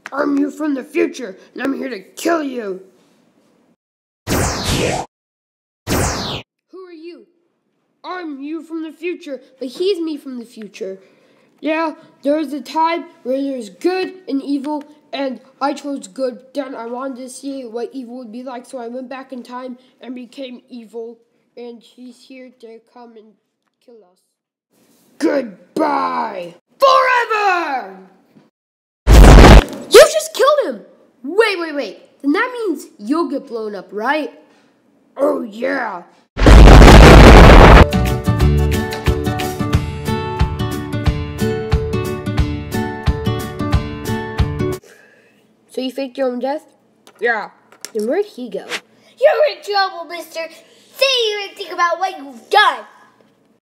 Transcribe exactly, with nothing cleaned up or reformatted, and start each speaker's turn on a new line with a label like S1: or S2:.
S1: I'm you from the future, and I'm here to kill you. Who are you? I'm you from the future, but he's me from the future. Yeah, there was a time where there's good and evil, and I chose good. Then I wanted to see what evil would be like, so I went back in time and became evil. And he's here to come and kill us. Goodbye! Forever! You just killed him! Wait, wait, wait. Then that means you'll get blown up, right? Oh, yeah. So you faked your own death? Yeah. Then where'd he go?
S2: You're in trouble, mister. Say anything about what you've done.